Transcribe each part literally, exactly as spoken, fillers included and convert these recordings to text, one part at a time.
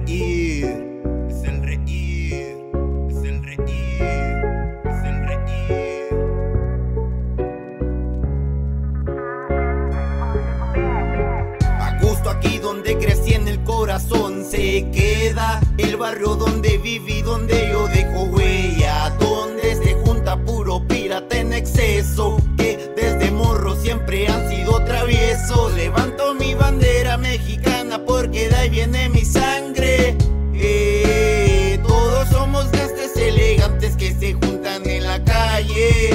reír, es el reír, es el reír, es el reír. A gusto aquí donde crecí, en el corazón se queda. El barrio donde viví, donde yo dejo huella, donde se junta puro pirata en exceso, que desde morro siempre han sido traviesos. Levanto mi bandera mexicana porque de ahí viene mi sangre. Eh, todos somos gangsters elegantes que se juntan en la calle.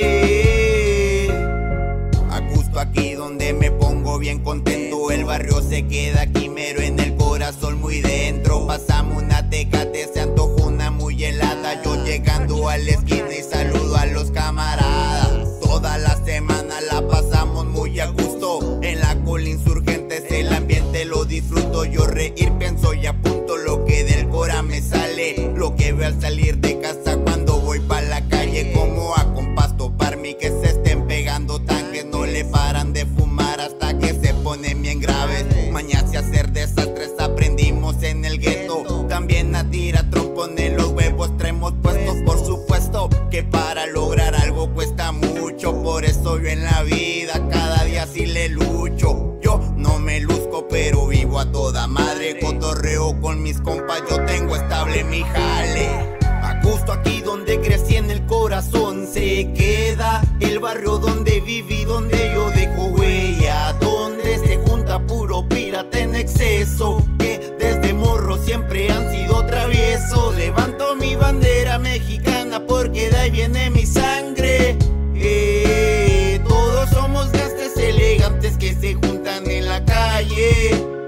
Eh, a gusto aquí donde me pongo bien contento. El barrio se queda aquí mero en el corazón, muy dentro. Pasamos una Tecate, se antojó una muy helada. Yo llegando a la esquina y saludo a los camaradas. Toda la semana la pasamos muy a gusto. En la Col Insurgentes el ambiente lo disfruto. Yo reír pienso y apunto lo que del cora me sale. Lo que veo al salir de casa cuando voy pa' la calle. Como a compás toparme que se estén pegando tanques. No le paran de fumar hasta que se ponen bien graves. Mañas y hacer desastres aprendimos en el gueto. También a tirar trompones, los huevos traemos puestos. Por supuesto que para lograr algo cuesta mucho. Por eso yo en la vida cada día sí le lucho. Yo no me luzco pero vivo a toda madre. Cotorreo con mis compas, yo tengo estable mi jale. A gusto aquí donde crecí, en el corazón se queda. El barrio donde viví, donde yo dejo huella, donde se junta puro pirata en exceso, que desde morro siempre han sido traviesos. Levanto mi bandera mexicana porque de ahí viene mi sangre. Eh, todos somos gangsters elegantes que se juntan en la calle.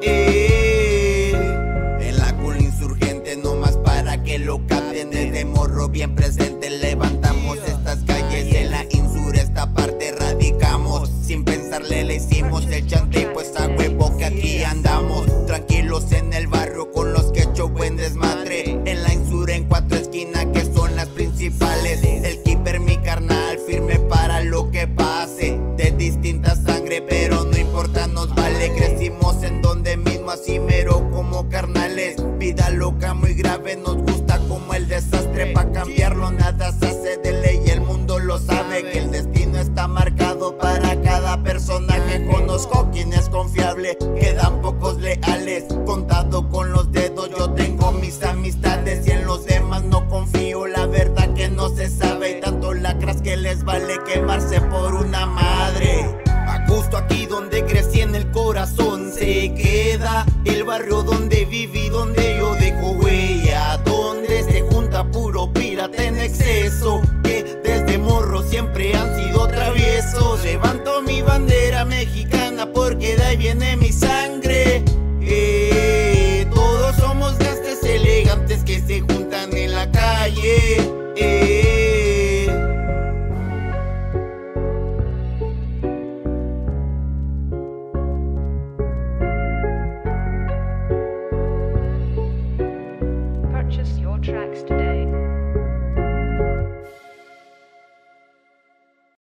Eh, en la Col Insurgente nomás para que lo capten. Desde morro bien presente levantamos estas calles. En la Insur esta parte radicamos. Sin pensarle le hicimos el chante, pues a huevo que aquí andamos. Tranquilos en el barrio con los que hecho buen desmadre. En la Insur en cuatro esquinas que son las principales. El keeper mi carnal firme para lo que pase. De distinta sangre pero no importa, nos vale. Crecimos en donde mismo así mero como carnales. Vida loca muy grave, nos gusta como el desastre. Pa' cambiarlo nada se hace de ley, el mundo lo sabe. Que el destino está marcado para cada personaje. Conozco quien es confiable, quedan pocos leales. Contado con los dedos yo tengo mis amistades. Y en los demás no confío, la verdad que no se sabe. Y tanto lacras que les vale quemarse por una madre. A gusto aquí donde crecí, en el corazón se queda. El barrio donde viví, donde yo dejo huella, donde se junta puro pirata en exceso, que desde morro siempre han sido traviesos. Levanto mi bandera mexicana porque de ahí viene mi sangre. Eh, todos somos gangsters elegantes que se juntan en la calle.